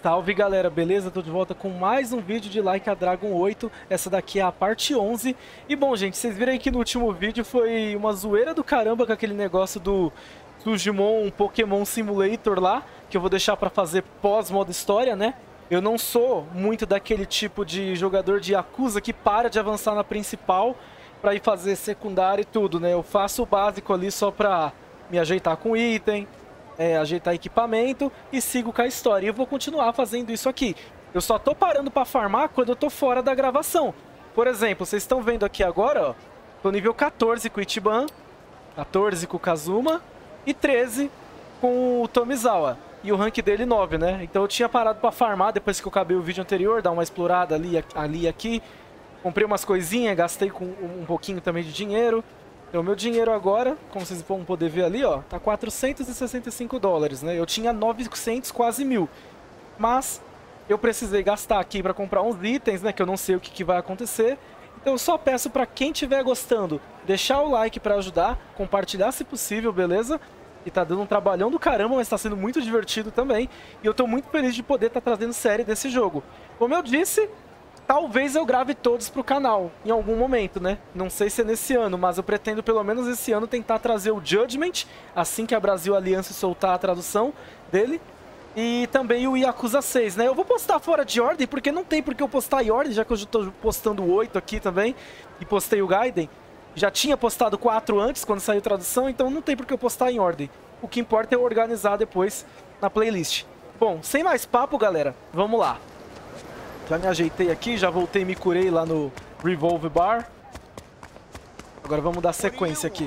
Salve galera, beleza? Tô de volta com mais um vídeo de Like a Dragon 8. Essa daqui é a parte 11. E bom, gente, vocês viram aí que no último vídeo foi uma zoeira do caramba com aquele negócio do Digimon Pokémon Simulator lá, que eu vou deixar pra fazer pós-modo história, né? Eu não sou muito daquele tipo de jogador de Yakuza que para de avançar na principal pra ir fazer secundário e tudo, né? Eu faço o básico ali só pra me ajeitar com item, ajeitar equipamento e sigo com a história. E eu vou continuar fazendo isso aqui. Eu só tô parando pra farmar quando eu tô fora da gravação. Por exemplo, vocês estão vendo aqui agora, ó. Tô nível 14 com o Ichiban, 14 com o Kazuma e 13 com o Tomizawa. E o rank dele 9, né? Então eu tinha parado pra farmar depois que eu acabei o vídeo anterior, dar uma explorada ali e aqui. Comprei umas coisinhas, gastei com um pouquinho também de dinheiro. Então, o meu dinheiro agora, como vocês vão poder ver ali, ó, tá 465 dólares, né? Eu tinha 900, quase 1.000. Mas eu precisei gastar aqui pra comprar uns itens, né? Que eu não sei o que vai acontecer. Então, eu só peço pra quem estiver gostando, deixar o like pra ajudar, compartilhar se possível, beleza? E tá dando um trabalhão do caramba, mas tá sendo muito divertido também. E eu tô muito feliz de poder estar trazendo série desse jogo. Como eu disse, talvez eu grave todos pro canal, em algum momento, né? Não sei se é nesse ano, mas eu pretendo pelo menos esse ano tentar trazer o Judgment, assim que a Brasil Aliança soltar a tradução dele. E também o Yakuza 6, né? Eu vou postar fora de ordem, porque não tem por que eu postar em ordem, já que eu já tô postando o 8 aqui também. E postei o Gaiden. Já tinha postado 4 antes, quando saiu a tradução, então não tem por que eu postar em ordem. O que importa é eu organizar depois na playlist. Bom, sem mais papo, galera, vamos lá. Já me ajeitei aqui, já voltei e me curei lá no Revolve Bar. Agora vamos dar sequência aqui.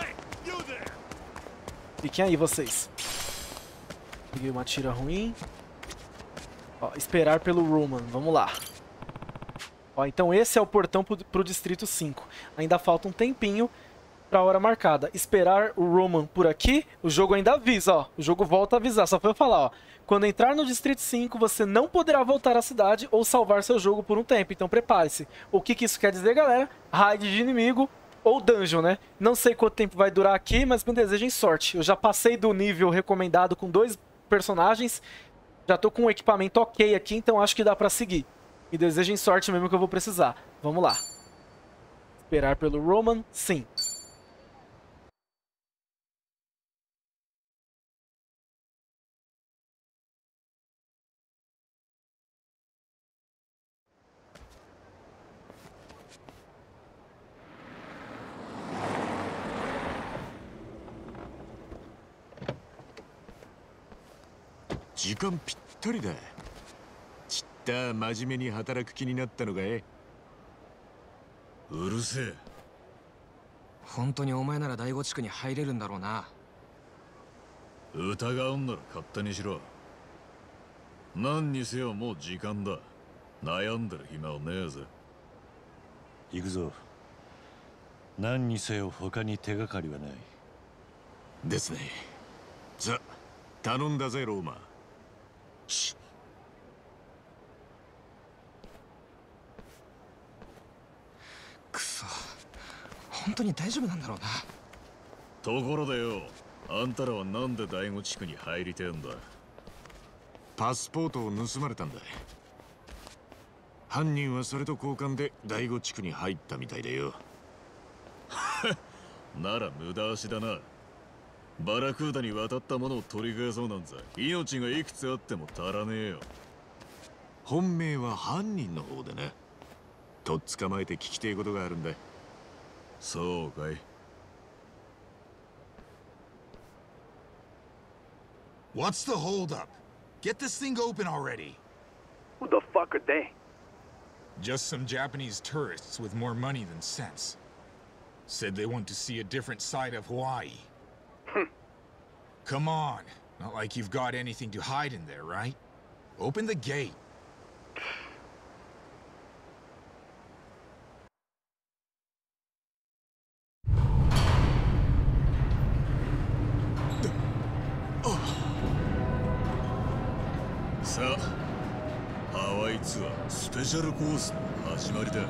Fiquem aí, vocês. Peguei uma tira ruim. Ó, esperar pelo Roman, vamos lá. Ó, então esse é o portão pro Distrito 5. Ainda falta um tempinho pra hora marcada. Esperar o Roman por aqui, o jogo ainda avisa, ó. O jogo volta a avisar, só foi eu falar, ó. Quando entrar no Distrito 5, você não poderá voltar à cidade ou salvar seu jogo por um tempo, então prepare-se. O que isso quer dizer, galera? Raid de inimigo ou dungeon, né? Não sei quanto tempo vai durar aqui, mas me desejem sorte. Eu já passei do nível recomendado com 2 personagens, já tô com um equipamento ok aqui, então acho que dá pra seguir. Me desejem sorte mesmo que eu vou precisar. Vamos lá. Esperar pelo Roman, sim. Time ぴったりだ。ちった真面目に働く気になったのかい。うるせえ。 本当にお前なら第五地区に入れるんだろうな。 疑うんなら勝手にしろ。何にせよもう時間だ。悩んでる暇はねえぜ。 行くぞ。何にせよ他に手がかりはない。 ですね。さ、頼んだぜローマ。 くそ、本当に大丈夫なんだろうな。 ところでよ、あんたらはなんで第五地区に入りてえんだ。パスポートを盗まれたんだ。犯人はそれと交換で第五地区に入ったみたいだよ。なら無駄足だな。バラクーダに渡ったものを取り返そうなんざ命がいくつあっても足らねえよ。本命は犯人の方でな。とっ捕まえて聞きてえことがあるんだ。そうかい。 What's the holdup? Get this thing open already. Who the fuck are they? Just some Japanese tourists with more money than sense. Said they want to see a different side of Hawaii. Come on. Not like you've got anything to hide in there, right? Open the gate. Sa, ハワイツアースペシャルコースの始まりだ。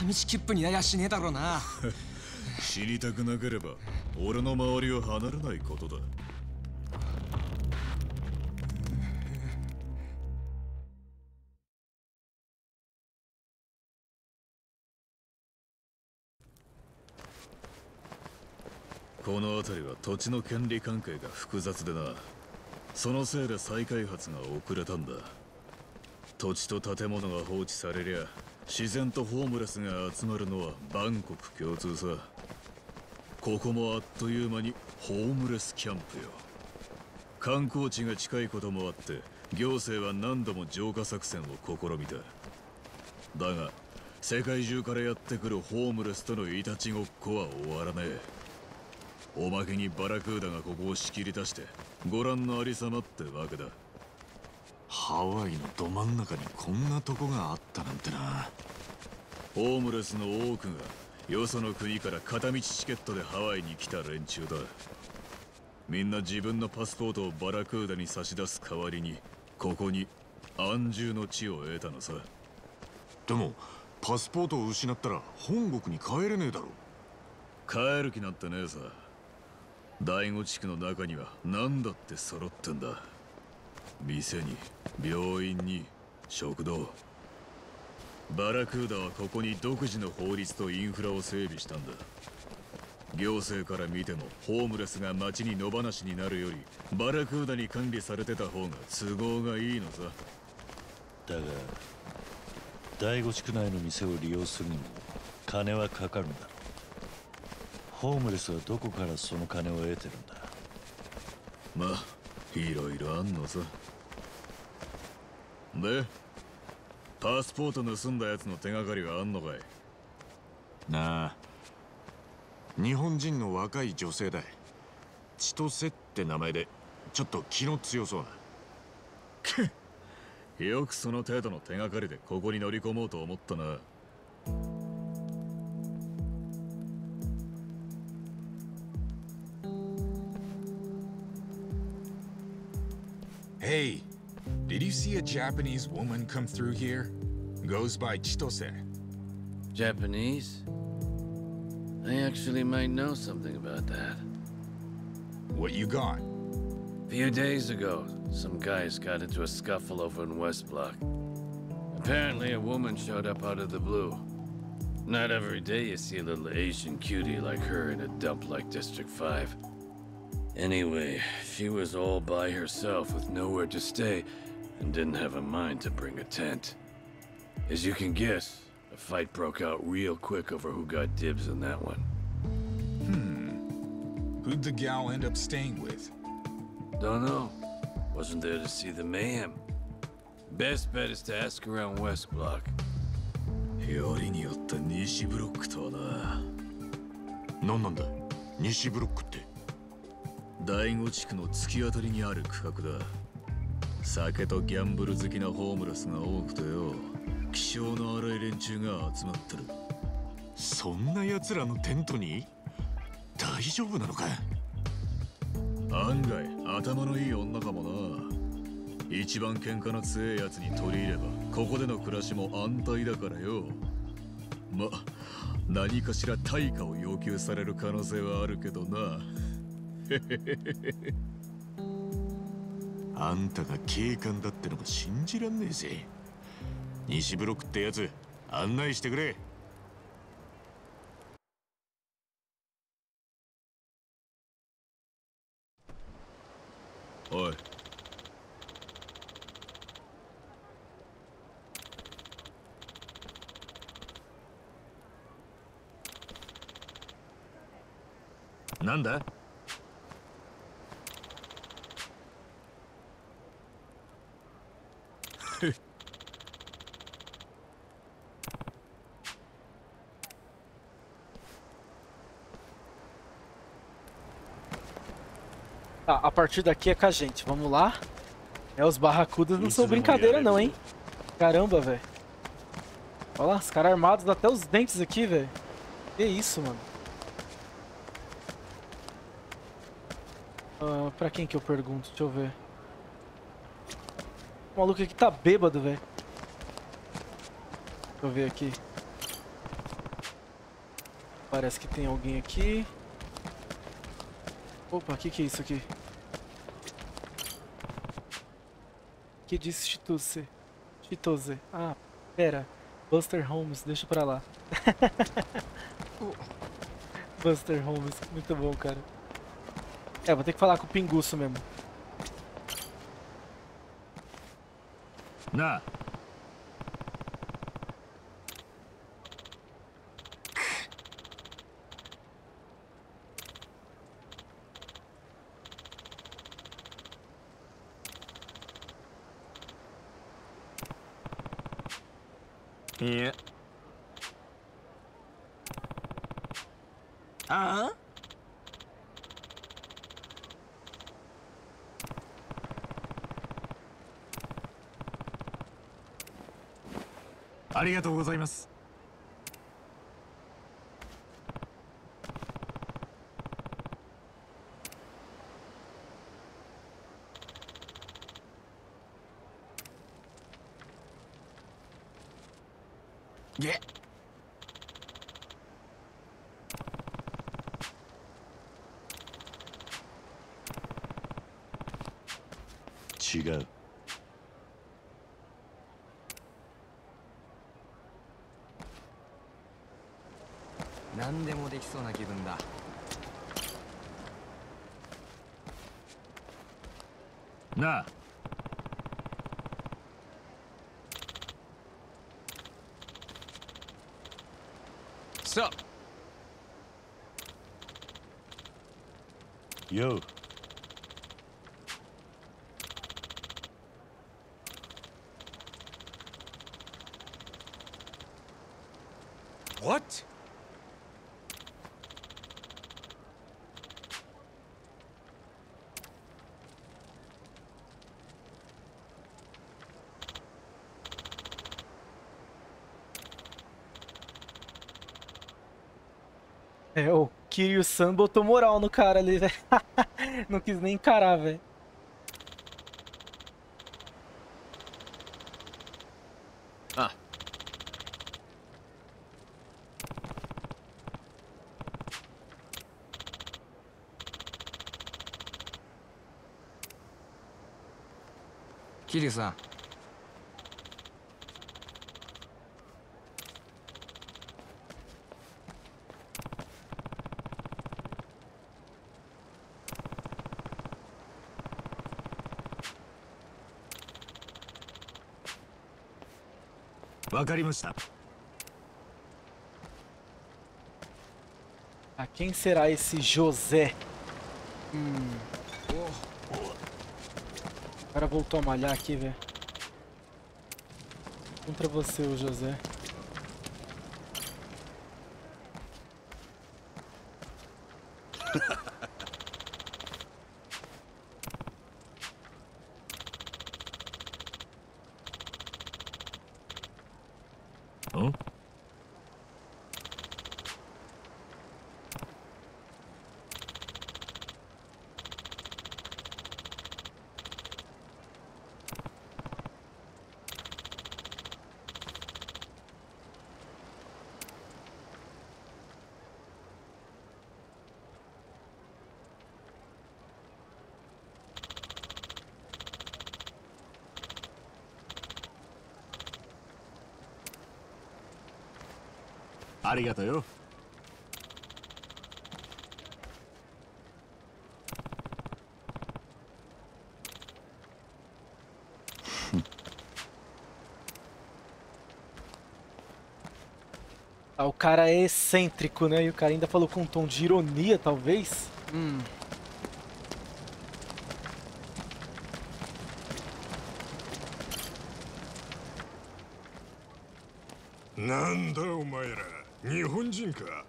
片道切符にややしねえだろうな。 死にたくなければ俺の周りを離れないことだ。この辺りは土地の権利関係が複雑でな。そのせいで再開発が遅れたんだ。土地と建物が放置されりゃ自然とホームレスが集まるのは万国共通さ。ここもあっという間にホームレスキャンプよ。観光地が近いこともあって行政は何度も浄化作戦を試みた。だが世界中からやってくるホームレスとのいたちごっこは終わらねえ。おまけにバラクーダがここを仕切り出してご覧のありさまってわけだ。ハワイのど真ん中にこんなとこがあったなんてな。ホームレスの多くがよその国から片道チケットでハワイに来た連中だ。みんな自分のパスポートをバラクーダに差し出す代わりにここに安住の地を得たのさ。でもパスポートを失ったら本国に帰れねえだろ。帰る気なんてねえさ。第五地区の中には何だって揃ってんだ。店に病院に食堂。バラクーダはここに独自の法律とインフラを整備したんだ。行政から見てもホームレスが街に野放しになるよりバラクーダに管理されてた方が都合がいいのさ。 だが第五地区内の店を利用するにも金はかかるんだろう。ホームレスはどこからその金を得てるんだ。 まあいろいろあんのさ。でパスポート盗んだやつの手がかりはあんのかい。なあ、日本人の若い女性だ。千歳って名前でちょっと気の強そうな。よくその程度の手がかりでここに乗り込もうと思ったな。 Hey, did you see a Japanese woman come through here? Goes by Chitose. Japanese? I actually might know something about that. What you got? A few days ago, some guys got into a scuffle over in West Block. Apparently a woman showed up out of the blue. Not every day you see a little Asian cutie like her in a dump like District 5. Anyway, she was all by herself with nowhere to stay and didn't have a mind to bring a tent. As you can guess, a fight broke out real quick over who got dibs on that one. Who'd the gal end up staying with? Don't know. Wasn't there to see the mayhem. Best bet is to ask around West Block. よりによって西ブロックとはな。何なんだ西ブロックって。第五地区の突き当たりにある区画だ。酒とギャンブル好きなホームレスが多くてよ、気性の荒い連中が集まってる。そんな奴らのテントに大丈夫なのか。案外頭のいい女かもな。一番喧嘩の強いやつに取り入ればここでの暮らしも安泰だからよ。ま、何かしら対価を要求される可能性はあるけどな。あんたが警官だってのが信じらんねえぜ。西ブロックってやつ案内してくれ。おい。なんだ。 Tá, a partir daqui é com a gente, vamos lá. Os barracudas não são brincadeira não, hein. Caramba, velho. Olha lá, os caras armados até os dentes aqui, velho. Que isso, mano. Pra quem que eu pergunto? Deixa eu ver. O maluco aqui tá bêbado, velho. Deixa eu ver aqui. Parece que tem alguém aqui. Opa, que é isso aqui? Que diz Chitose? Chitose. Ah, pera. Buster Holmes, deixa pra lá. Buster Holmes, muito bom, cara. É, vou ter que falar com o Pinguço mesmo. なあ いやああありがとうございます。げ違う。 何でもできそうな気分だ。 なあ So, よう。 what? É, o Kiryu-san botou moral no cara ali, velho. Não quis nem encarar, velho. Ah. Kiryu-san. Wa karimashita. Ah, quem será esse José? O cara voltou a malhar aqui, velho. Contra você, o José. Hã? Arigato yo. Ah, o cara é excêntrico, né? E o cara ainda falou com um tom de ironia, talvez. なんだお前ら、日本人か。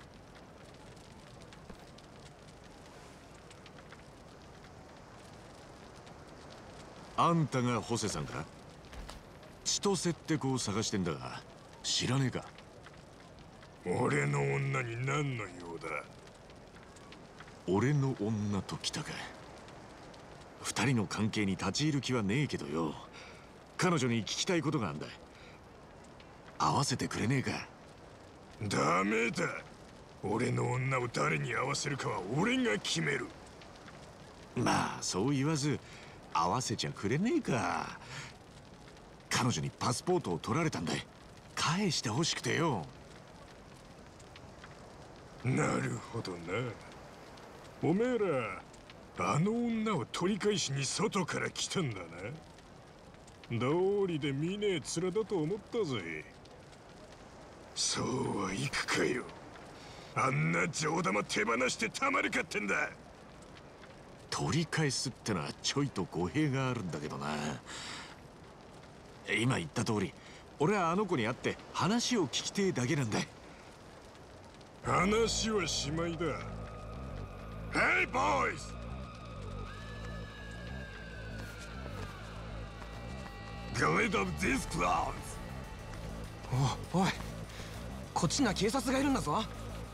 あんたがホセさんか？千歳って子を探してんだが、知らねえか？ 俺の女に何の用だ。 俺の女と来たか。二人の関係に立ち入る気はねえけどよ。彼女に聞きたいことがあんだ。会わせてくれねえか？ ダメだ。 俺の女を誰に合わせるかは俺が決める。 まあそう言わず合わせちゃくれねえか。彼女にパスポートを取られたんだ。返してほしくてよ。 なるほどな。おめえらあの女を取り返しに外から来たんだな。道理で見ねえ面だと思ったぜ。そうはいくかよ。あんな上玉手放してたまるかってんだ。 取り返すってのはちょいと語弊があるんだけどな。今言った通り俺はあの子に会って話を聞きてえだけなんだ。 話はしまいだ。Hey boys! Get rid of these clowns! おい、こっちには警察がいるんだぞ。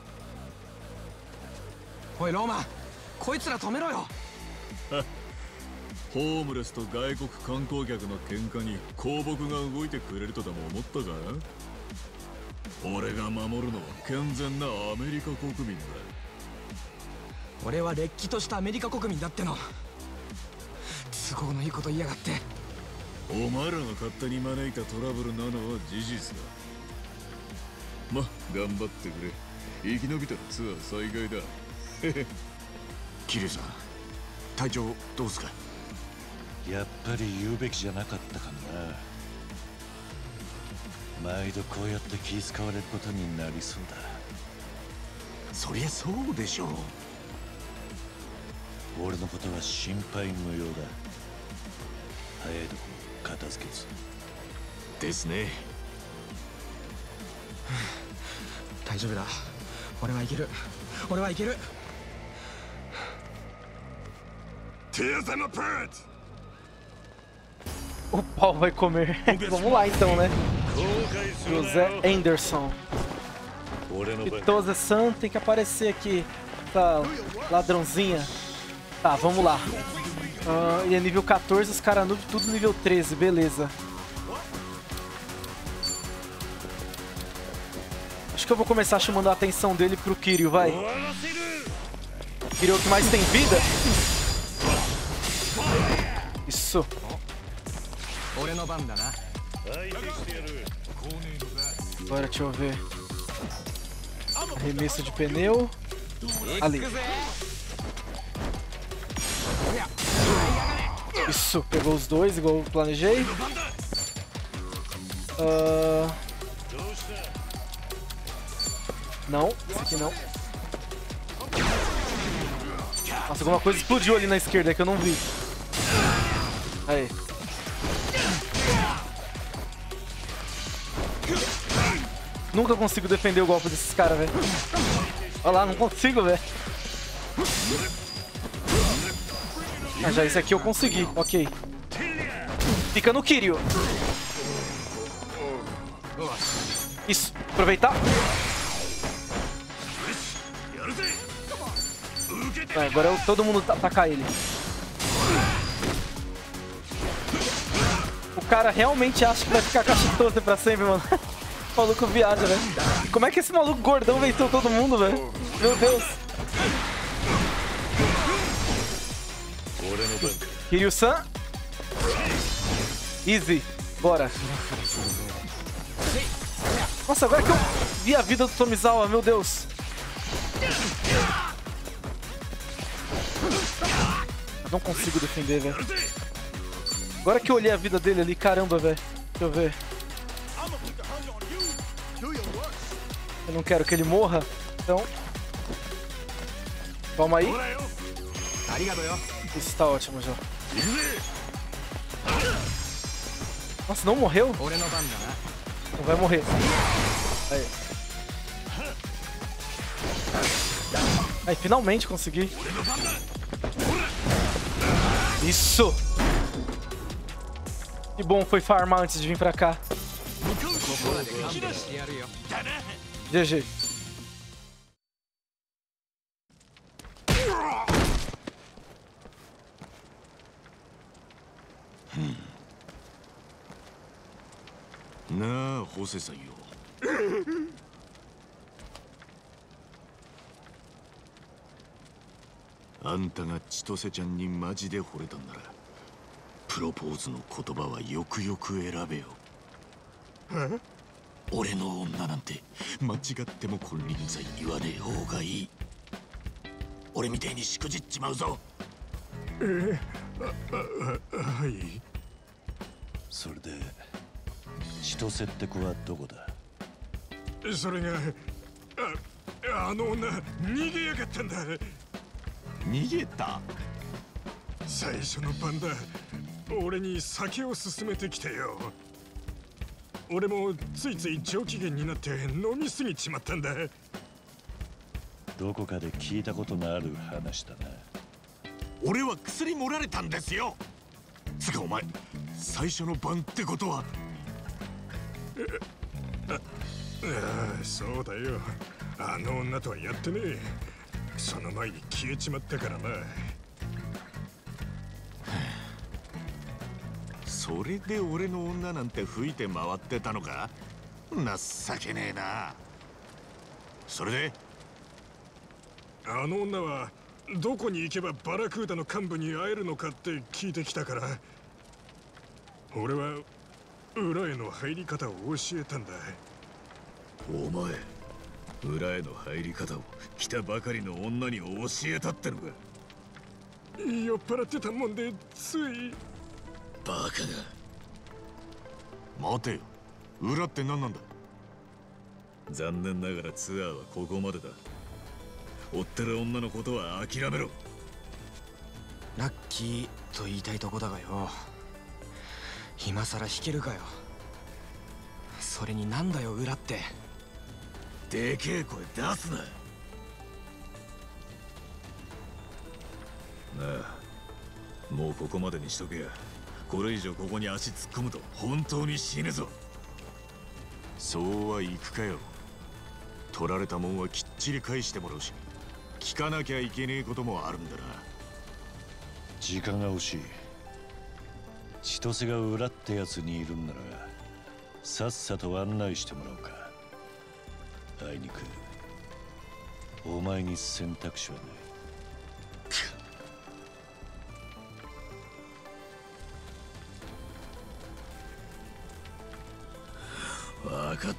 おいローマン、こいつら止めろよ。 ホームレスと外国観光客の喧嘩に公僕が動いてくれるとでも思ったか。俺が守るのは健全なアメリカ国民だ。 俺はれっきとしたアメリカ国民だっての。都合のいいこと言いやがって。 お前らが勝手に招いたトラブルなのは事実だ。ま、頑張ってくれ。生き延びたらツアー再開だ。キリュウさん、体調どうすか。 やっぱり言うべきじゃなかったかな。毎度こうやって気遣われることになりそうだ。 そりゃそうでしょう。 俺のことは心配無用だ。早いとこ片付けずですね。 大丈夫だ。俺はいける。俺はいける。 Tears them apart! O pau vai comer. Vamos lá então, né? José Anderson. Itoze-san tem que aparecer aqui. Essa ladrãozinha. Tá, vamos lá. E é nível 14, os caras noob tudo nível 13, beleza. Acho que eu vou começar chamando a atenção dele pro Kiryu, vai. Kiryu é o que mais tem vida. Isso. Agora deixa eu ver. Arremesso de pneu. Ali. Isso, pegou os dois igual eu planejei. Não, esse aqui não. Nossa, alguma coisa explodiu ali na esquerda que eu não vi. Aí. Nunca consigo defender o golpe desses caras, velho. Olha lá, não consigo, velho. Ah, já esse aqui eu consegui, ok. Fica no Kiryu. Isso, aproveitar. Agora todo mundo atacar ele. O cara realmente acha que vai ficar com a Chitose pra sempre, mano. O maluco viaja, velho. Como é que esse maluco gordão venceu todo mundo, velho? Meu Deus. Kiryu-san. Easy. Bora. Nossa, agora que eu vi a vida do Tomizawa, meu Deus. Não consigo defender, velho. Agora que eu olhei a vida dele ali, caramba, velho. Deixa eu ver. Eu não quero que ele morra, então... Calma aí. Isso tá ótimo já. Nossa, não morreu? Não vai morrer. Aí. Aí, finalmente consegui. Isso! Que bom foi farmar antes de vir pra cá. GG. Na, Joseさんよ。 あんたが千歳ちゃんにマジで惚れたんならプロポーズの言葉はよくよく選べよ。俺の女なんて間違っても金輪際言わねえ方がいい。俺みたいにしくじっちまうぞ。 はい。 それで千歳って子はどこだ？ それがあの女逃げやがったんだ。 逃げた？ 最初の晩だ俺に酒を勧めてきてよ。俺もついつい上機嫌になって飲みすぎちまったんだ。 どこかで聞いたことのある話だな。 俺は薬盛られたんですよ。つかお前最初の晩ってことは。 そうだよ。あの女とはやってねえ。その前に消えちまったからな。 それで俺の女なんて吹いて回ってたのか。情けねえな。それであの女はどこに行けばバラクーダの幹部に会えるのかって聞いてきたから、俺は裏への入り方を教えたんだ。 お前裏への入り方を来たばかりの女に教えたってのか。 酔っ払ってたもんでつい。 バカが。待てよ、裏って何なんだ。残念ながらツアーはここまでだ。追ってる女のことは諦めろ。 ラッキーと言いたいとこだがよ、今さら弾けるかよ。それになんだよ裏って。 でけえ声出すな。なあ、もうここまでにしとけや。これ以上ここに足突っ込むと本当に死ぬぞ。そうはいくかよ。取られたもんはきっちり返してもらうし、聞かなきゃいけねえこともあるんだな。 時間が欲しい。千歳が裏ってやつにいるんならさっさと案内してもらおうか。あいにくお前に選択肢はない。 分かった。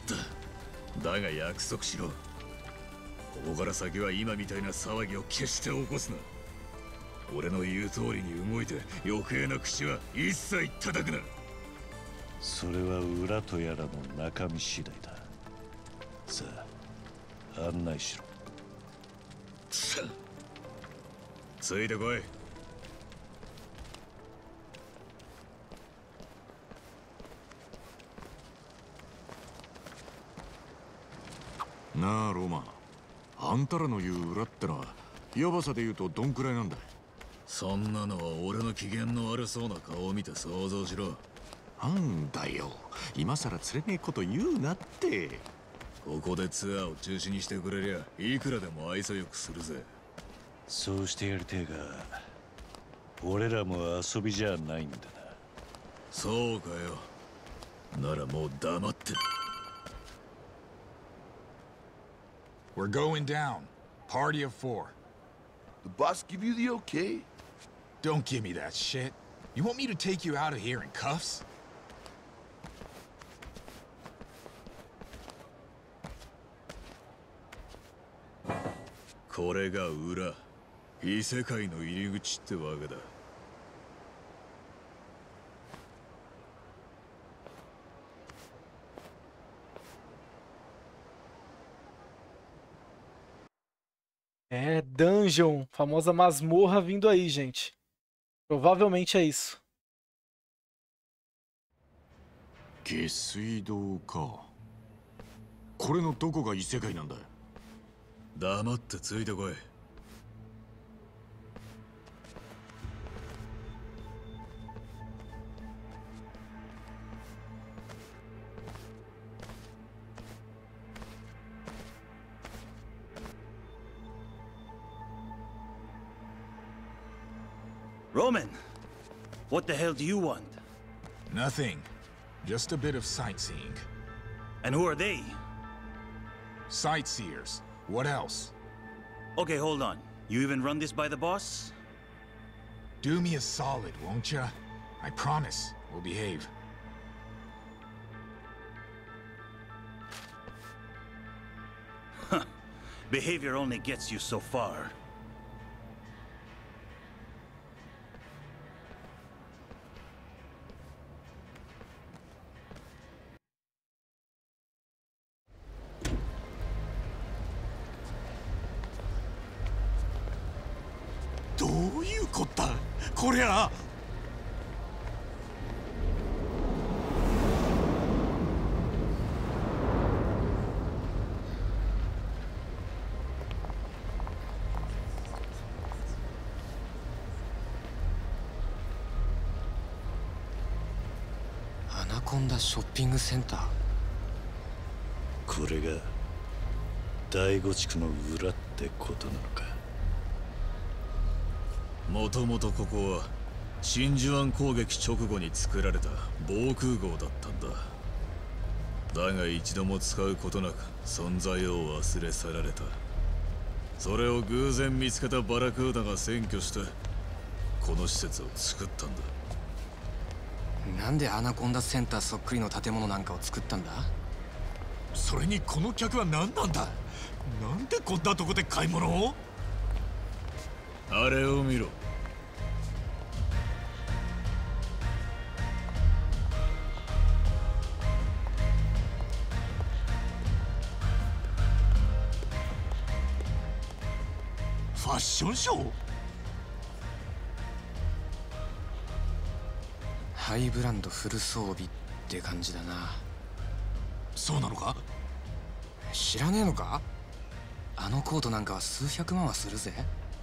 だが約束しろ。ここから先は今みたいな騒ぎを決して起こすな。俺の言う通りに動いて余計な口は一切叩くな。 それは裏とやらの中身次第だ。さあ案内しろ。 ついてこい。なあロマン、あんたらの言う裏ってのはヤバさで言うとどんくらいなんだ。そんなのは俺の機嫌の悪そうな顔を見て想像しろ。なんだよ、今さら釣れねえこと言うなって。ここでツアーを中止にしてくれりゃいくらでも愛想よくするぜ。 そうしてやりてえが俺らも遊びじゃないんだな。 そうかよ。ならもう黙ってる。 We're going down. Party of 4. The boss give you the okay? Don't give me that shit. You want me to take you out of here in cuffs? これが裏、異世界の入り口ってわけだ。 É, Dungeon, famosa masmorra vindo aí, gente. Provavelmente é isso. 下水道か。これのどこが異世界なんだ。黙ってついてこい。 Roman, what the hell do you want? Nothing. Just a bit of sightseeing. And who are they? Sightseers. What else? Okay, hold on. You even run this by the boss? Do me a solid, won't ya? I promise, we'll behave. Behavior only gets you so far. どういうこったこりゃ。 アナコンダショッピングセンター。 これが第五地区の裏ってことなのか。 もともとここは真珠湾攻撃直後に作られた防空壕だったんだ。だが一度も使うことなく存在を忘れ去られた。それを偶然見つけたバラクーダが占拠してこの施設を作ったんだ。 なんでアナコンダセンターそっくりの建物なんかを作ったんだ？ それにこの客は何なんだ。なんでこんなとこで買い物を。 あれを見ろ。 ファッションショー。 ハイブランドフル装備って感じだな。 そうなのか？ 知らねえのか？あのコートなんかは数百万はするぜ。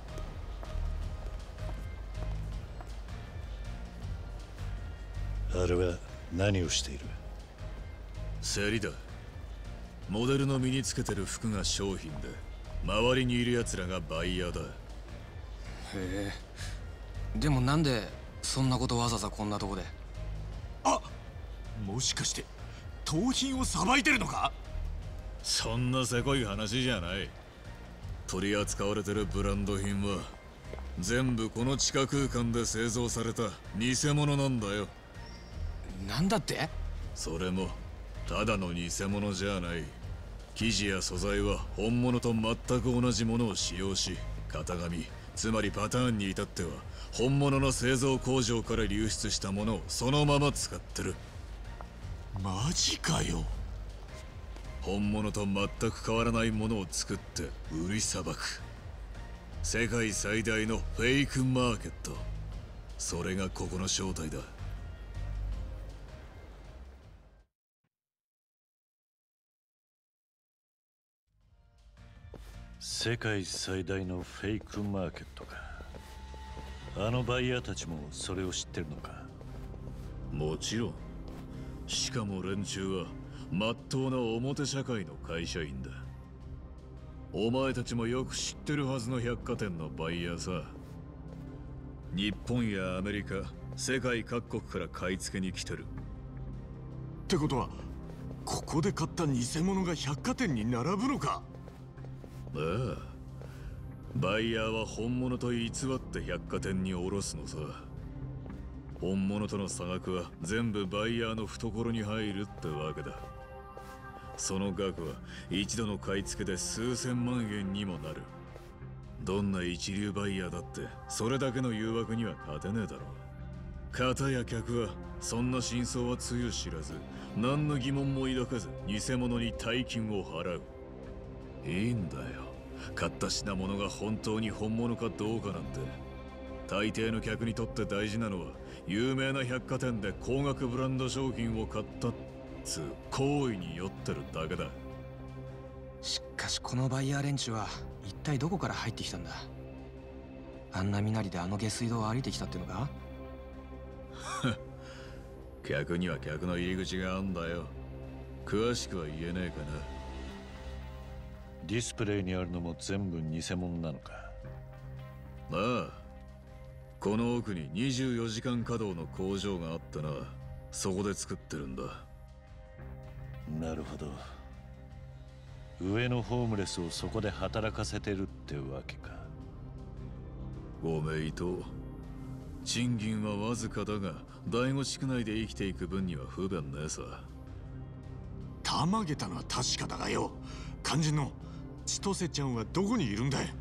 あれは何をしている？ 競りだ。モデルの身につけてる服が商品で周りにいる奴らがバイヤーだ。 へえ。でもなんでそんなことわざわざこんなとこで。 あ、もしかして盗品をさばいてるのか？ そんなせこい話じゃない。取り扱われてるブランド品は全部この地下空間で製造された偽物なんだよ。 なんだって？ それもただの偽物じゃない。生地や素材は本物と全く同じものを使用し、型紙つまりパターンに至っては本物の製造工場から流出したものをそのまま使ってる。 マジかよ。 本物と全く変わらないものを作って売りさばく世界最大のフェイクマーケット。それがここの正体だ。 世界最大のフェイクマーケットか。あのバイヤーたちもそれを知ってるのか？ もちろん。しかも連中はまっとうな表社会の会社員だ。お前たちもよく知ってるはずの百貨店のバイヤーさ。日本やアメリカ、世界各国から買い付けに来てる。 ってことはここで買った偽物が百貨店に並ぶのか？ ああ、バイヤーは本物と偽って百貨店に卸すのさ。本物との差額は全部バイヤーの懐に入るってわけだ。その額は一度の買い付けで数千万円にもなる。どんな一流バイヤーだってそれだけの誘惑には勝てねえだろう。片や客はそんな真相はつゆ知らず、何の疑問も抱かず偽物に大金を払う。いいんだよ、買った品物が本当に本物かどうかなんて。大抵の客にとって大事なのは有名な百貨店で高額ブランド商品を買ったっつう行為に酔ってるだけだ。 しかしこのバイヤー連中は一体どこから入ってきたんだ？あんな身なりであの下水道を歩いてきたってのか？ 客には客の入り口があんだよ。詳しくは言えねえかな。 ディスプレイにあるのも全部偽物なのか？ ああ、この奥に24時間稼働の工場があってな、そこで作ってるんだ。 なるほど。上のホームレスをそこで働かせてるってわけか。 ご名答。賃金はわずかだが、第五地区内で生きていく分には不便ねえさ。 たまげたのは確かだがよ、肝心の千歳ちゃんはどこにいるんだい？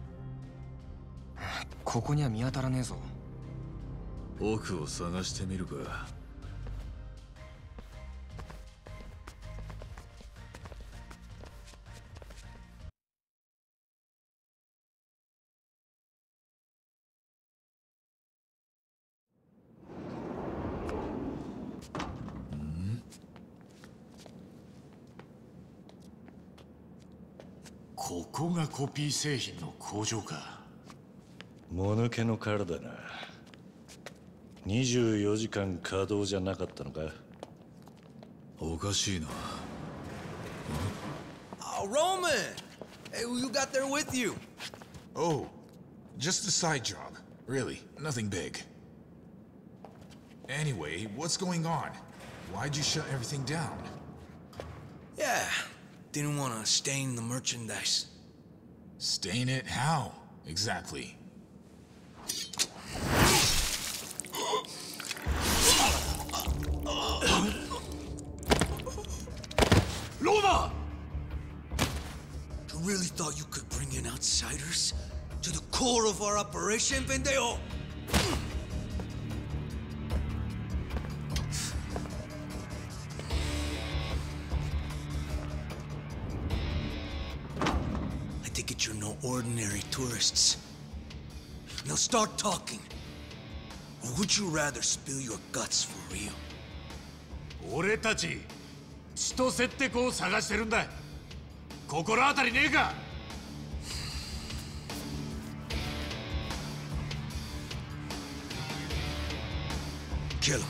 ここには見当たらねえぞ。 奥を探してみるか。 ここがコピー製品の工場か。 もぬけの殻だな。24時間稼働じゃなかったのか。 おかしいな。 Oh, Roman! Hey, who you got there with you? Oh, just a side job. Really, nothing big. Anyway, what's going on? Why'd you shut everything down? Yeah, didn't want to stain the merchandise. Stain it? How? Exactly. Loma! You really thought you could bring in outsiders? To the core of our operation, pendejo? I take it you're no ordinary tourists. Now start talking. Or would you rather spill your guts for real? 俺たち千歳って子を探してるんだ。心当たりねえか？ Kill him.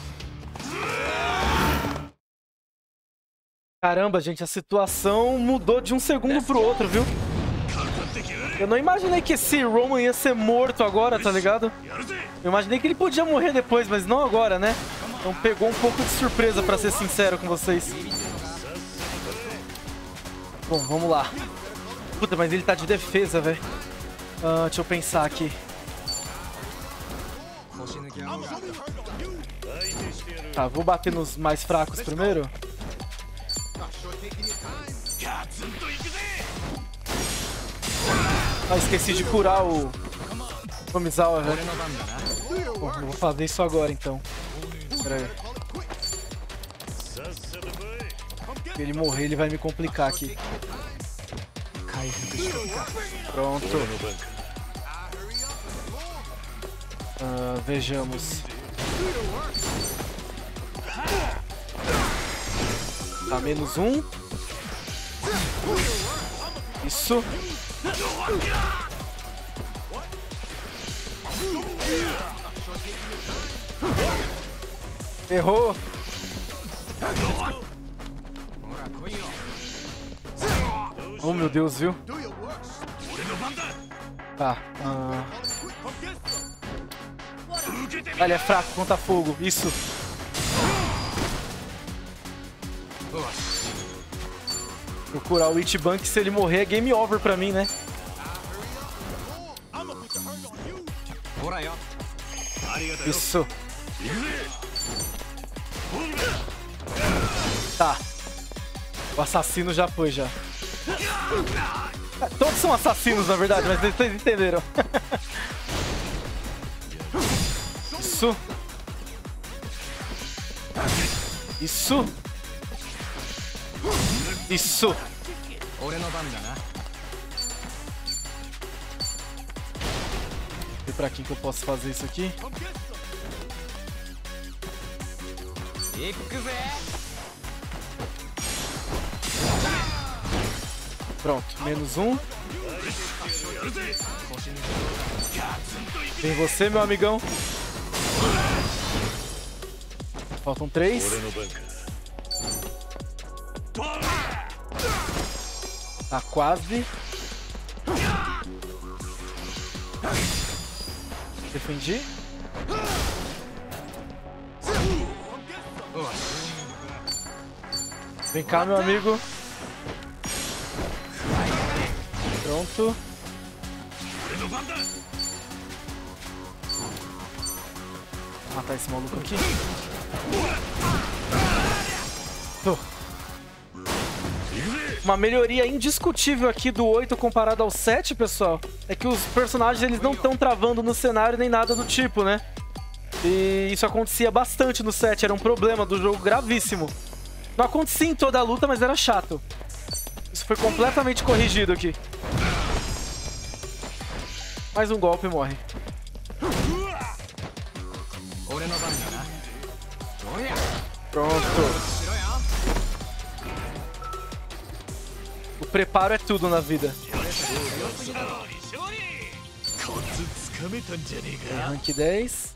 Caramba, gente, a situação mudou de um segundo pro outro, viu? Eu não imaginei que esse Roman ia ser morto agora, tá ligado? Eu imaginei que ele podia morrer depois, mas não agora, né? Então pegou um pouco de surpresa, pra ser sincero com vocês. Bom, vamos lá. Puta, mas ele tá de defesa, velho. Deixa eu pensar aqui. Tá, vou bater nos mais fracos primeiro. Ah, esqueci de curar o Tomizawa, velho. Bom, eu vou fazer isso agora, então. Pera aí. Se ele morrer, ele vai me complicar aqui. Pronto. Vejamos. Tá, menos um. Isso. Errou. Oh, meu Deus, viu? Tá. Ah, ele é fraco contra fogo. Isso. Vou curar o Ichiban, que se ele morrer é game over pra mim, né? Isso. Tá. O assassino já foi, já. Todos são assassinos, na verdade, mas vocês entenderam. Isso. Isso. Isso. E pra quem que eu posso fazer isso aqui? Pronto, menos um. Vem você, meu amigão. Faltam 3. Tá quase. Defendi. Vem cá, meu amigo. Pronto. Matar esse maluco aqui. Uma melhoria indiscutível aqui do 8 comparado ao 7, pessoal, é que os personagens eles não estão travando no cenário nem nada do tipo, né? E isso acontecia bastante no 7, era um problema do jogo gravíssimo. Não acontecia em toda a luta, mas era chato. Isso foi completamente corrigido aqui. Mais um golpe e morre. Pronto. O preparo é tudo na vida. Rank 10.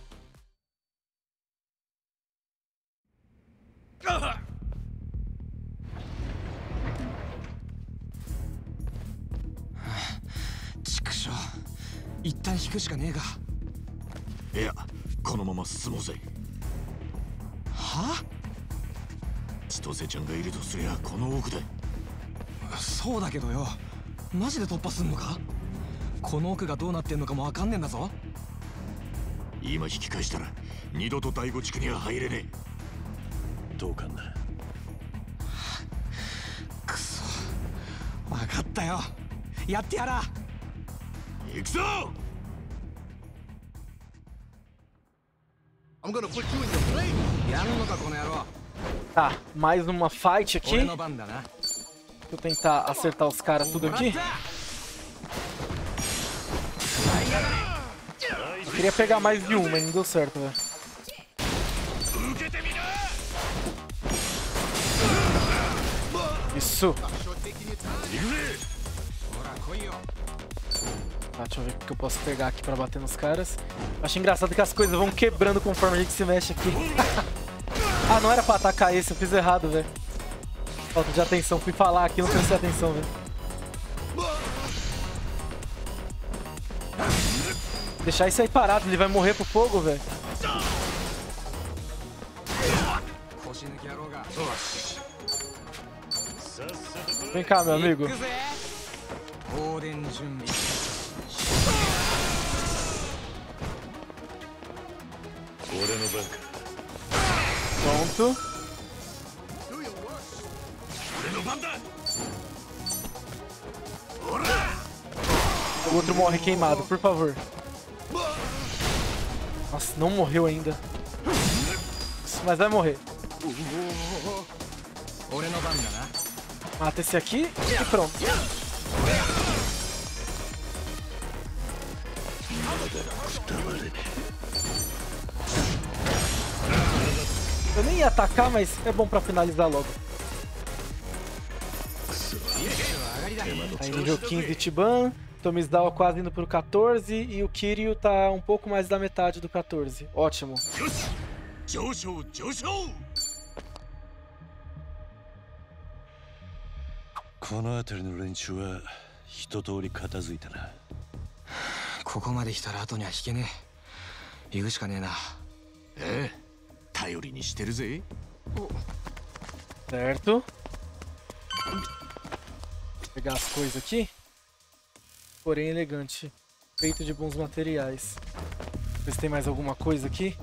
いや、このまま進もうぜ。 は？ 千歳ちゃんがいるとすりゃこの奥だ。 そうだけどよ、マジで突破すんのか？この奥がどうなってんのかもわかんねえんだぞ。 今引き返したら二度と第五地区には入れねえ。どうかな。 くそ、わかったよ。やってやら。 行くぞ。 やるのかこの野郎。 Tá, mais uma fight aqui. Deixa eu tentar acertar os caras tudo aqui. Eu queria pegar mais de um, mas não deu certo, velho. Isso. Tá, deixa eu ver o que eu posso pegar aqui pra bater nos caras. Eu acho engraçado que as coisas vão quebrando conforme a gente se mexe aqui. Ah, não era pra atacar esse, eu fiz errado, velho. Falta de atenção, fui falar aqui, não prestei atenção, velho. Deixar isso aí parado, ele vai morrer pro fogo, velho. Vem cá, meu amigo. Pronto. O outro morre queimado, por favor. Nossa, não morreu ainda. Mas vai morrer. Mata esse aqui e pronto. Eu nem ia atacar, mas é bom pra finalizar logo. Aí nível 15 Tiban, Tomizawa quase indo pro 14 e o Kiryu tá um pouco mais da metade do 14. Ótimo. Certo. Vou pegar as coisas aqui. Porém elegante. Feito de bons materiais. Ver se tem mais alguma coisa aqui.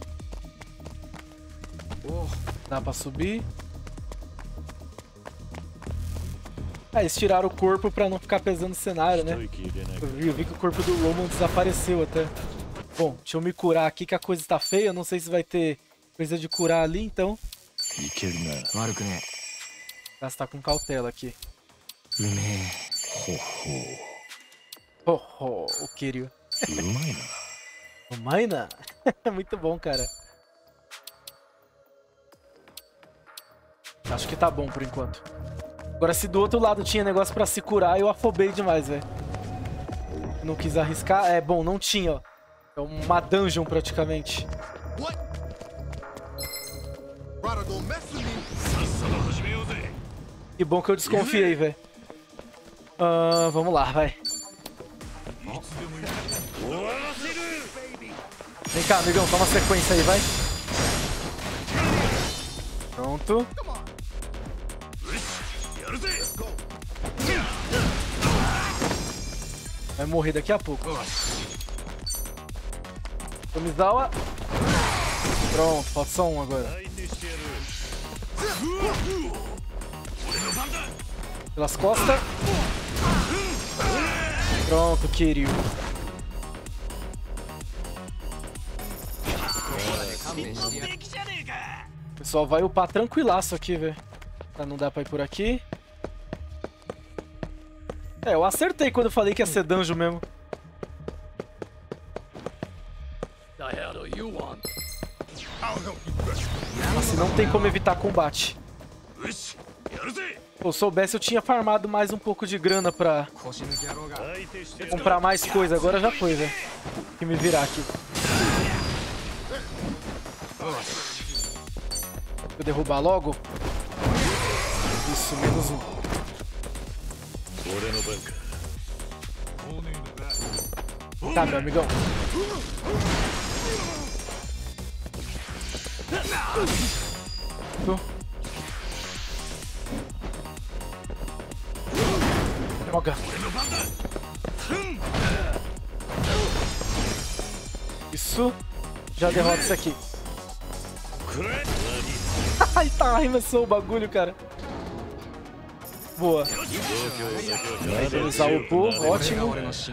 Dá pra subir. Ah, eles tiraram o corpo pra não ficar pesando o cenário, né? Eu vi que o corpo do Roman desapareceu até. Bom, deixa eu me curar aqui que a coisa está feia. Não sei se vai ter coisa de curar ali, então. Gastar com cautela aqui. O Kiryu. O Maina? Muito bom, cara. Acho que tá bom por enquanto. Agora, se do outro lado tinha negócio pra se curar, eu afobei demais, velho. Não quis arriscar. É, bom, não tinha, ó. É uma dungeon, praticamente. Que bom que eu desconfiei, velho. Vamos lá, vai. Vem cá, amigão, toma sequência aí, vai. Pronto. Vai morrer daqui a pouco. Tomizawa. Pronto, falta só um agora. Pelas costas. Pronto, Kiryu. O pessoal vai upar tranquilaço aqui, velho. Tá, não dá pra ir por aqui. É, eu acertei quando eu falei que ia ser dungeon mesmo. Assim não tem como evitar combate. Se eu soubesse, eu tinha farmado mais um pouco de grana pra comprar mais coisa. Agora já foi, velho. Tem que me virar aqui. Vou derrubar logo. Isso, menos um. Tá, meu amigão. Droga. Isso. Já derrota isso aqui. Ai, tá, arremessou o bagulho, cara. Boa. Vai usar o Bo, ótimo.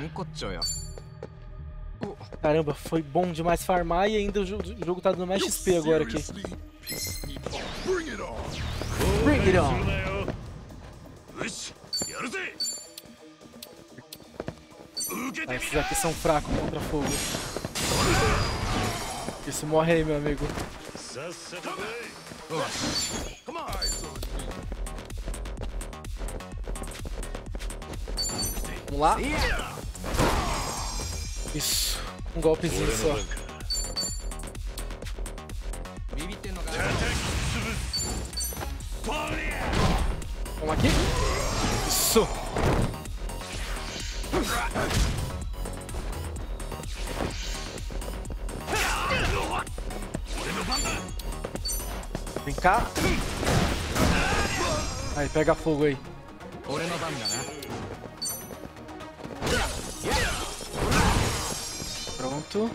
Caramba, foi bom demais farmar e ainda o jogo tá dando mais XP agora aqui. Bring it on! Ah, esses aqui são fracos contra fogo. Isso, morre aí, meu amigo. Vamos lá. Isso. Um golpezinho só. Vamos aqui. Isso. Vem cá. Aí, pega fogo aí. Pronto.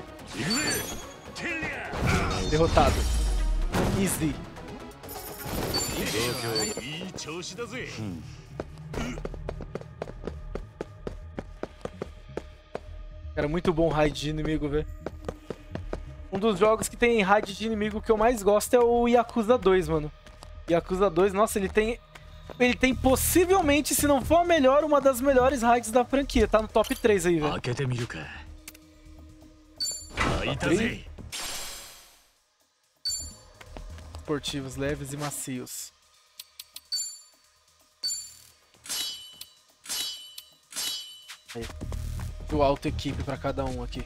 Derrotado. Easy. Cara, muito bom raid de inimigo, velho. Um dos jogos que tem raid de inimigo que eu mais gosto é o Yakuza 2, mano. Yakuza 2, nossa, ele tem possivelmente, se não for a melhor, uma das melhores raids da franquia. Tá no top 3 aí, velho. Esportivos, leves e macios. Aí. Do auto equipe pra cada um aqui.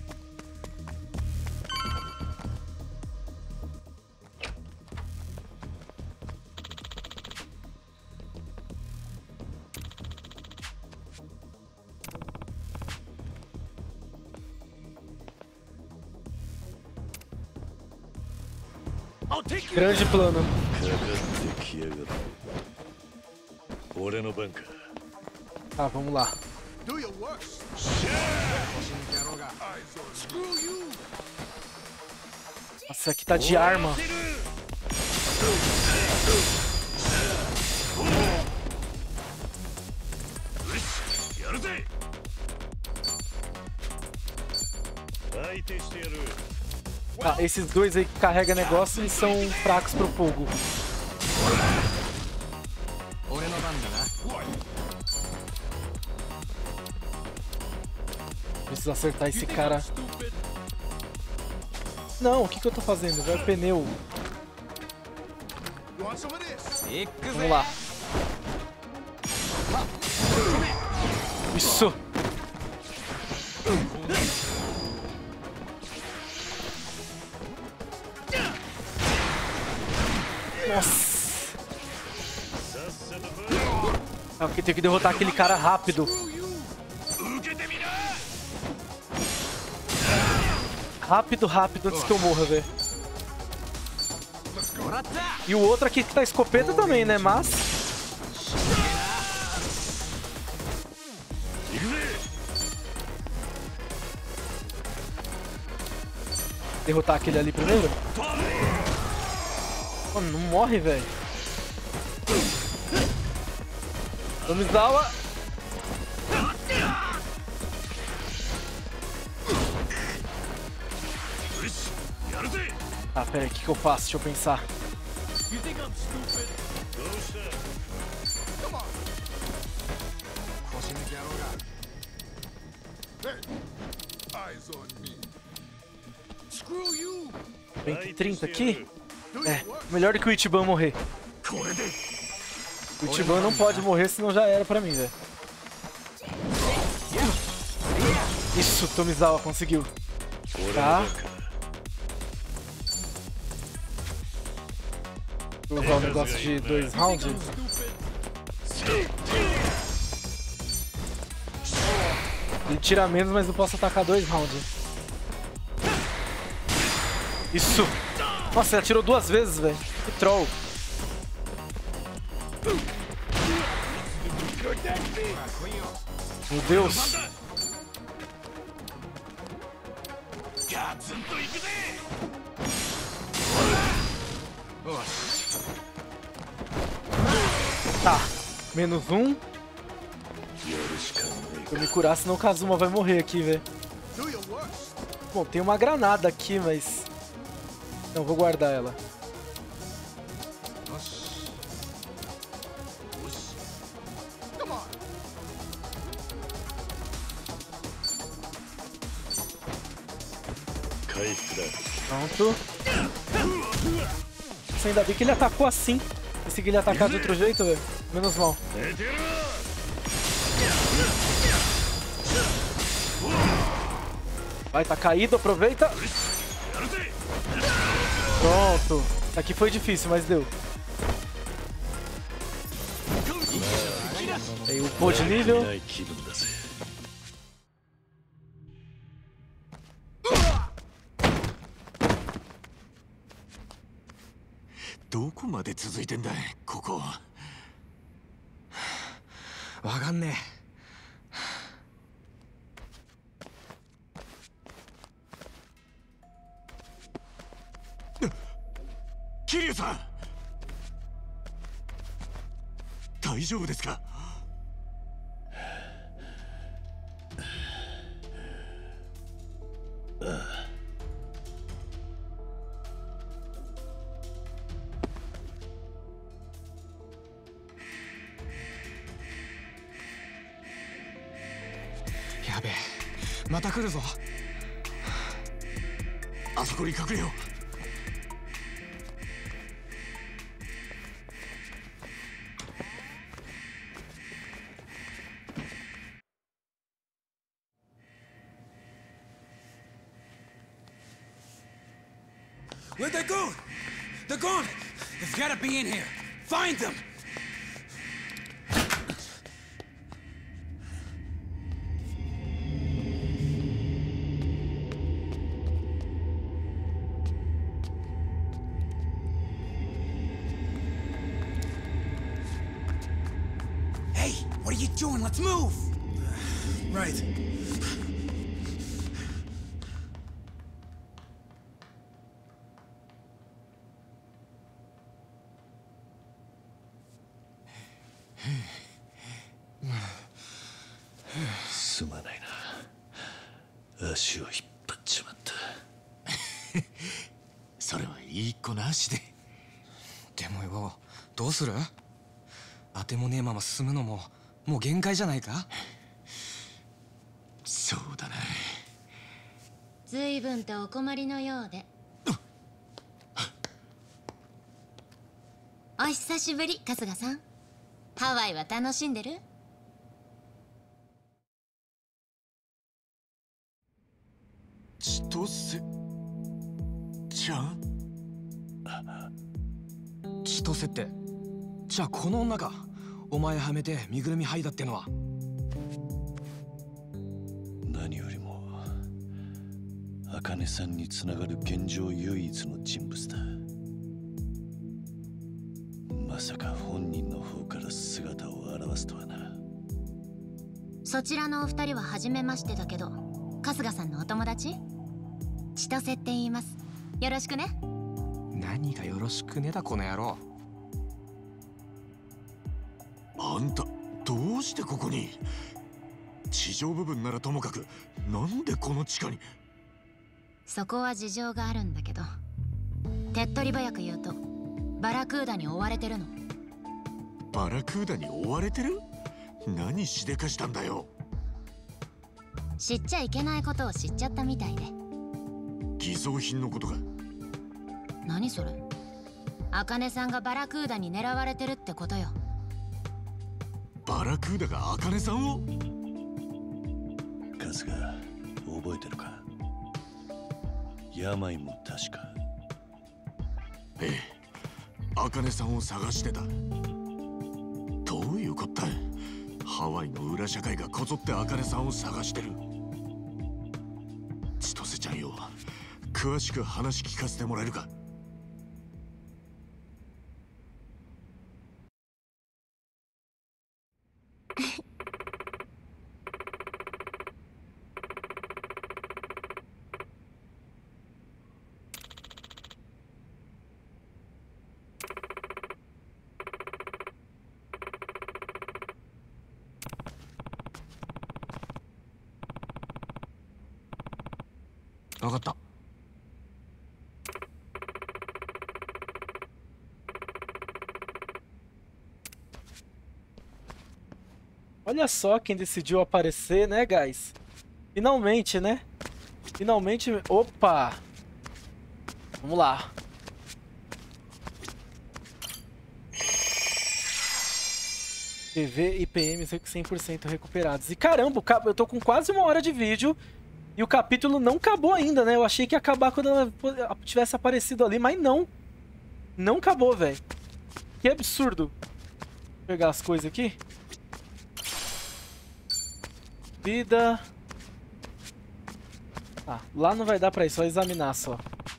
Grande plano. Tá, vamos lá. Nossa, aqui tá de arma. Ah, esses dois aí que carregam negócio, eles são fracos pro fogo. Preciso acertar esse cara. Não, o que eu tô fazendo? Vai o pneu. Vamos lá. Isso. Nossa. Ah, porque tem que derrotar aquele cara rápido. Rápido antes que eu morra, velho. E o outro aqui que tá escopeta também, né? Mas... derrotar aquele ali primeiro. Mano, não morre, velho. Tomizawa. Ah, pera aí, o que eu faço? Deixa eu pensar. Bem 30 aqui? É, melhor do que o Ichiban morrer. O Ichiban não pode morrer, senão já era pra mim, velho. Isso, Tomizawa conseguiu. Tá. Vou usar o negócio de 2 rounds. Ele tira menos, mas eu posso atacar 2 rounds. Isso! Nossa, ele atirou 2 vezes, velho. Que troll. Meu Deus. Tá, menos 1. Vou me curar, senão o Kazuma vai morrer aqui, velho. Bom, tem uma granada aqui, mas... Não, vou guardar ela. Pronto. Nossa, ainda bem que ele atacou assim. Pensei que ele ia atacar de outro jeito, velho. Menos mal. Vai, tá caído, aproveita. Pronto. Aqui foi difícil, mas deu. Aí o pô de nível. Kiryu-san! 大丈夫ですか? やべえ、また来るぞ。 あそこに隠れよう。 Where'd they go? They're gone! They've gotta be in here! Find them! Hey, what are you doing? Let's move! Right. でもよ、どうする？当てもねえまま進むのももう限界じゃないか？ そうだな。 随分とお困りのようで。お久しぶり、春日さん。ハワイは楽しんでる？ 千歳ちゃん？ 千歳って、じゃあこの女か。お前はめて身ぐるみ剥いだってのは。 何よりも茜さんにつながる現状唯一の人物だ。まさか本人の方から姿を現すとはな。 そちらのお二人は初めましてだけど、春日さんのお友達？ 千歳って言います。よろしくね。 何がよろしくねだこの野郎。 あんたどうしてここに？地上部分ならともかく、なんでこの地下に？ そこは事情があるんだけど、手っ取り早く言うとバラクーダに追われてるの。 バラクーダに追われてる？何しでかしたんだよ。 知っちゃいけないことを知っちゃったみたいで。 偽造品のことか？ 何それ？茜さんがバラクーダに狙われてるってことよ。 バラクーダが茜さんを？ 春日、覚えてるか？病も確か。 ええ、茜さんを探してた。どういうこった？ハワイの裏社会がこぞって茜さんを探してる。千歳ちゃんよ、詳しく話聞かせてもらえるか？ 分かった。 Olha só quem decidiu aparecer, né, guys? Finalmente, né? Finalmente... Opa! Vamos lá. PV e PM 100% recuperados. E caramba, eu tô com quase 1 hora de vídeo e o capítulo não acabou ainda, né? Eu achei que ia acabar quando ela tivesse aparecido ali, mas não. Não acabou, velho. Que absurdo. Vou pegar as coisas aqui. Vida. Ah, lá não vai dar pra ir, só examinar só.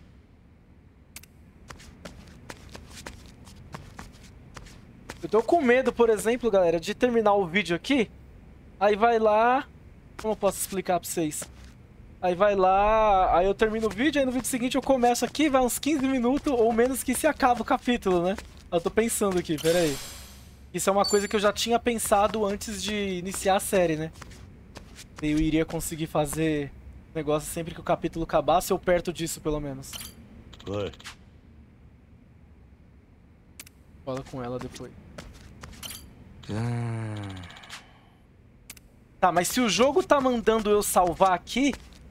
Eu tô com medo, por exemplo, galera, de terminar o vídeo aqui. Aí vai lá... Como eu posso explicar pra vocês? Aí vai lá... Aí eu termino o vídeo, aí no vídeo seguinte eu começo aqui, vai uns 15 minutos ou menos que se acaba o capítulo, né? Eu tô pensando aqui, pera aí. Isso é uma coisa que eu já tinha pensado antes de iniciar a série, né? Eu iria conseguir fazer negócio sempre que o capítulo acabasse, ou perto disso, pelo menos. Oi. Fala com ela depois. Tá, mas se o jogo tá mandando eu salvar aqui,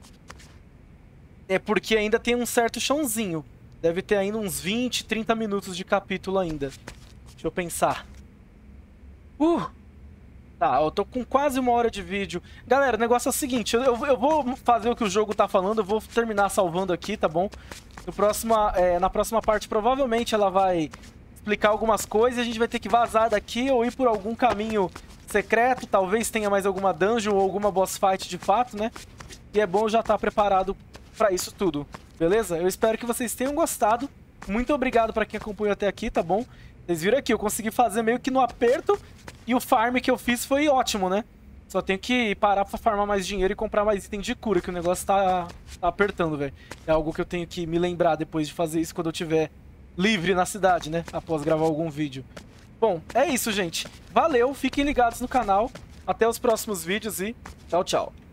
é porque ainda tem um certo chãozinho. Deve ter ainda uns 20, 30 minutos de capítulo ainda. Deixa eu pensar. Tá, eu tô com quase 1 hora de vídeo. Galera, o negócio é o seguinte, eu vou fazer o que o jogo tá falando, eu vou terminar salvando aqui, tá bom? Na próxima parte, provavelmente ela vai explicar algumas coisas e a gente vai ter que vazar daqui ou ir por algum caminho secreto, talvez tenha mais alguma dungeon ou alguma boss fight de fato, né? E é bom já estar preparado pra isso tudo, beleza? Eu espero que vocês tenham gostado. Muito obrigado pra quem acompanhou até aqui, tá bom? Vocês viram aqui, eu consegui fazer meio que no aperto e o farm que eu fiz foi ótimo, né? Só tenho que parar pra farmar mais dinheiro e comprar mais itens de cura, que o negócio tá apertando, velho. É algo que eu tenho que me lembrar depois de fazer isso quando eu tiver livre na cidade, né? Após gravar algum vídeo. Bom, é isso, gente. Valeu, fiquem ligados no canal. Até os próximos vídeos e tchau, tchau.